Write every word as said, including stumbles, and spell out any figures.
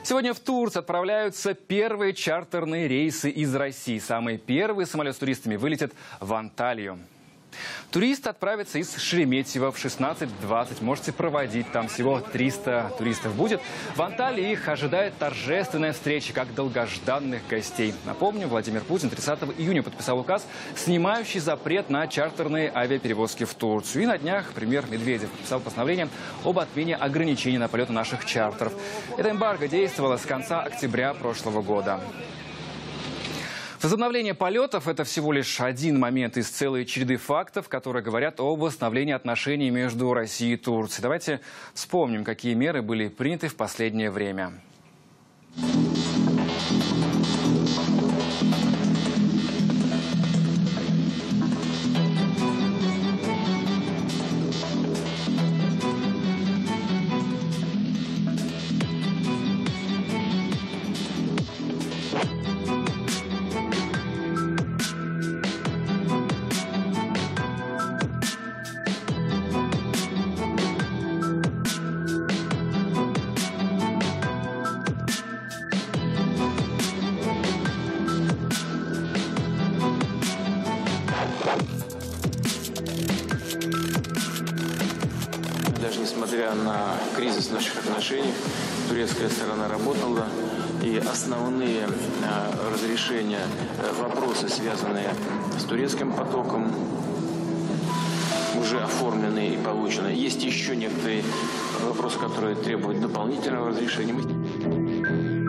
Сегодня в Турцию отправляются первые чартерные рейсы из России. Самый первый самолет с туристами вылетит в Анталию. Туристы отправятся из Шереметьево в шестнадцать двадцать. Можете проводить. Там всего триста туристов будет. В Анталии их ожидает торжественная встреча, как долгожданных гостей. Напомню, Владимир Путин тридцатого июня подписал указ, снимающий запрет на чартерные авиаперевозки в Турцию. И на днях премьер Медведев подписал постановление об отмене ограничений на полеты наших чартеров. Эта эмбарго действовала с конца октября прошлого года. Возобновление полетов – это всего лишь один момент из целой череды фактов, которые говорят о восстановлении отношений между Россией и Турцией. Давайте вспомним, какие меры были приняты в последнее время. Даже несмотря на кризис наших отношений, турецкая сторона работала, и основные э, разрешения, э, вопросы, связанные с турецким потоком, уже оформлены и получены. Есть еще некоторые вопросы, которые требуют дополнительного разрешения.